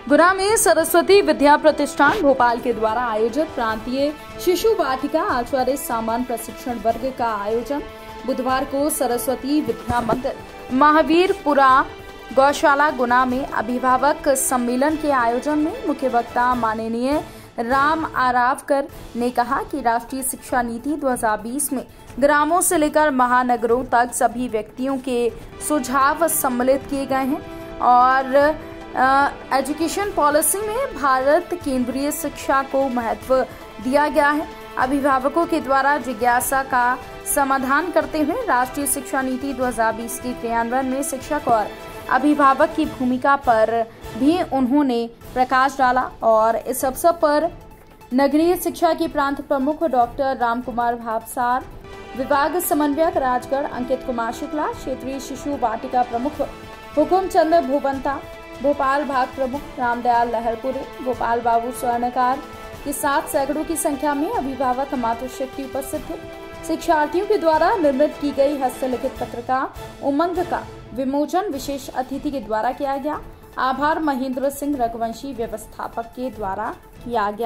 गुना में सरस्वती विद्या प्रतिष्ठान भोपाल के द्वारा आयोजित प्रांतीय शिशु वाटिका आचार्य सामान प्रशिक्षण वर्ग का आयोजन बुधवार को सरस्वती विद्या मंदिर महावीरपुरा गौशाला गुना में अभिभावक सम्मेलन के आयोजन में मुख्य वक्ता माननीय राम आरावकर ने कहा कि राष्ट्रीय शिक्षा नीति 2020 में ग्रामों से लेकर महानगरों तक सभी व्यक्तियों के सुझाव सम्मिलित किए गए हैं और एजुकेशन पॉलिसी में भारत केंद्रीय शिक्षा को महत्व दिया गया है। अभिभावकों के द्वारा जिज्ञासा का समाधान करते हुए राष्ट्रीय शिक्षा नीति 2020 के क्रियान्वयन में शिक्षक और अभिभावक की भूमिका पर भी उन्होंने प्रकाश डाला और इस अवसर पर नगरीय शिक्षा के प्रांत प्रमुख डॉक्टर राम कुमार भावसार, विभाग समन्वयक राजगढ़ अंकित कुमार शुक्ला, क्षेत्रीय शिशु वाटिका प्रमुख हुकुमचंद भूवंता, भोपाल भाग प्रमुख रामदयाल लहरपुरे, गोपाल बाबू स्वर्णकार के साथ सैकड़ों की संख्या में अभिभावक मातृशक्ति उपस्थित थे। शिक्षार्थियों के द्वारा निर्मित की गई हस्तलिखित पत्रिका उमंग का विमोचन विशेष अतिथि के द्वारा किया गया। आभार महेंद्र सिंह रघुवंशी व्यवस्थापक के द्वारा किया गया।